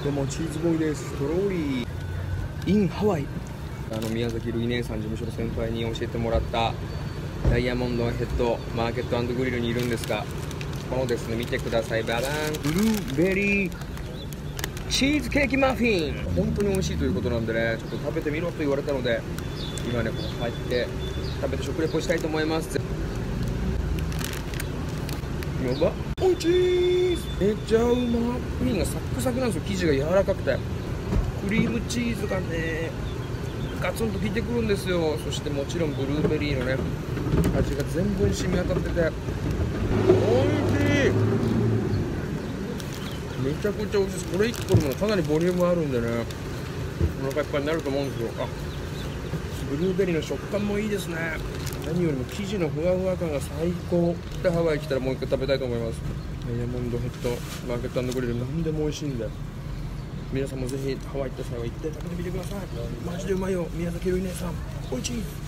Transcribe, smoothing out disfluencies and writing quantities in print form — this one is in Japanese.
どうもチーズボーイです。ストローリー in ハワイ。宮崎ルイ姉さん事務所の先輩に教えてもらったダイヤモンドヘッドマーケット&グリルにいるんですが、このですね、見てください。ババーン、ブルーベリーチーズケーキマフィン、本当に美味しいということなんでね、ちょっと食べてみろと言われたので、今ねここ入って食べて食レポしたいと思います。やば、おいしい、めっちゃうま。プリンがサックサクなんですよ。生地が柔らかくて、クリームチーズがねガツンと効いてくるんですよ。そしてもちろんブルーベリーのね味が全部に染み渡ってておいしい。めちゃくちゃ美味しいです。これ1個でもかなりボリュームあるんでね、お腹いっぱいになると思うんですよ。ブルーベリーの食感もいいですね。何よりも生地のふわふわ感が最高で、ハワイ来たらもう一回食べたいと思います。ダイヤモンドヘッドマーケット&グリル、何でも美味しいんで、皆さんもぜひハワイ行った際は行って食べてみてください。マジでうまいよ。宮崎ルイ姉さん、おいしい。